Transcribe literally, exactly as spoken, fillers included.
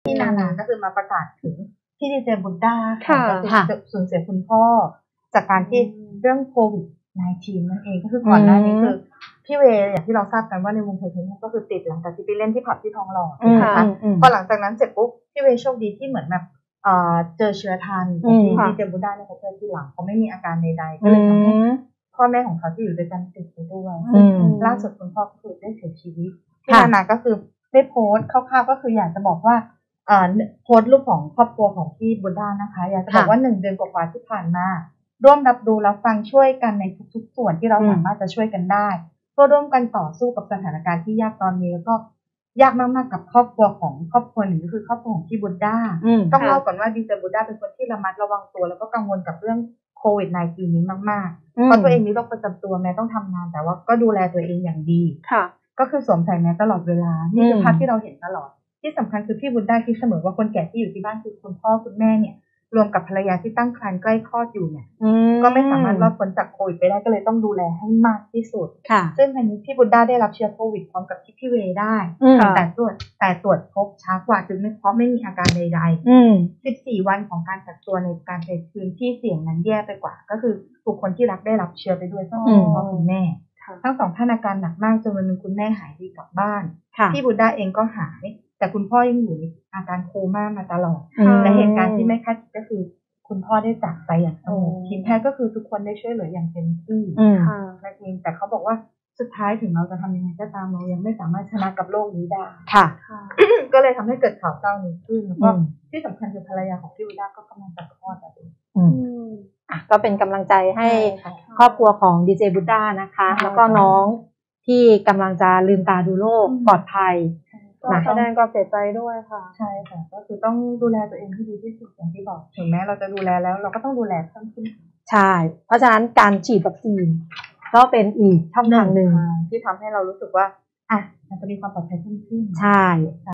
ที่นานาก็คือมาประกาศถึงที่ดีเจบุดด้าค่ะก็คือสูญเสียคุณพ่อจากการที่เรื่องโควิด สิบเก้า นั่นเองก็คือก่อนหน้านี้คือพี่เวย์อย่างที่เราทราบกันว่าในวงไทยเพลงก็คือติดหลังจากที่ไปเล่นที่ผับที่ทองหล่อนะคะพอหลังจากนั้นเสร็จปุ๊บพี่เวย์โชคดีที่เหมือนแบบเจอเชื้อทันที่ดีเจบุดด้าเนี่ยเขาเจอที่หลังเขาไม่มีอาการใดๆก็เลยทำให้พ่อแม่ของเขาที่อยู่ด้วยกันติดไปด้วยล่าสุดคุณพ่อก็คือได้เสียชีวิตที่นานาก็คือได้โพสต์คร่าวๆก็คืออยากจะบอกว่าโพสต์รูปของครอบครัวของพี่บุดด้านะคะอยากจะบอกว่าหนึ่งเดือนกว่าๆที่ผ่านมาร่วมรับรู้รับฟังช่วยกันในทุกๆส่วนที่เราสามารถจะช่วยกันได้เพื่อร่วมกันต่อสู้กับสถานการณ์ที่ยากตอนนี้แล้วก็ยากมากๆกับครอบครัวของครอบครัวหนึ่งก็คือครอบครัวของพี่บุดด้าต้องเล่าก่อนว่าดีเจบุดด้าเป็นคนที่ระมัดระวังตัวแล้วก็กังวลกับเรื่องโควิด สิบเก้า นี้มากๆเพราะตัวเองมีโรคประจำตัวแม้ต้องทำงานแต่ว่าก็ดูแลตัวเองอย่างดีก็คือสวมใส่แมสตลอดเวลานี่คือภาพที่เราเห็นตลอดที่สำคัญคือพี่บุดด้าคิดเสมอว่าคนแก่ที่อยู่ที่บ้านคือคุณพ่อคุณแม่เนี่ยรวมกับภรรยาที่ตั้งครรภ์ใกล้คลอดอยู่เนี่ยก็ไม่สามารถรอดพ้นจากโควิดไปได้ก็เลยต้องดูแลให้มากที่สุดซึ่งอันนี้พี่บุดด้าได้รับเชื้อโควิดพร้อมกับที่พี่เวย์ได้แต่ตรวจแต่ตรวจพบช้ากว่าจึงไม่เพราะไม่มีอาการใดๆสิบสี่วันของการกักตัวในการไปพื้นที่เสี่ยงนั้นแย่ไปกว่าก็คือบุคคลที่รักได้รับเชื้อไปด้วยทั้งคุณพ่อคุณแม่ทั้งสองท่านอาการหนักมากจนวันนึงคุณแม่หายดีกลับบ้านพี่บุดด้าเองก็หายแต่คุณพ่อยังอยู่ในอาการโคม่ามาตลอดและเหตุการณ์ที่ไม่คาดคิดก็คือคุณพ่อได้จากไปอย่างสงบทีมแพทย์ก็คือทุกคนได้ช่วยเหลืออย่างเต็มที่นั่นเองแต่เขาบอกว่าสุดท้ายถึงเราจะทำยังไงก็ตามเรายังไม่สามารถชนะกับโรคนี้ได้ค่ะ ก็เลยทำให้เกิดข่าวเศร้านี้ขึ้นแล้วก็ที่สำคัญคือภรรยาของพี่บุดด้าก็กำลังจะคลอดแล้วก็เป็นกำลังใจให้ครอบครัวของดีเจบุดด้านะคะแล้วก็น้องที่กำลังจะลืมตาดูโลกปลอดภัยก็แสดงความเสียใจด้วยค่ะใช่ค่ะก็คือต้องดูแลตัวเองให้ดีที่สุดอย่างที่บอกถึงแม้เราจะดูแลแล้วเราก็ต้องดูแลเพิ่มขึ้นใช่เพราะฉะนั้นการฉีดวัคซีนก็เป็นอีกช่องทางหนึ่งที่ทำให้เรารู้สึกว่าอ่ะมันจะมีความปลอดภัยเพิ่มขึ้นใช่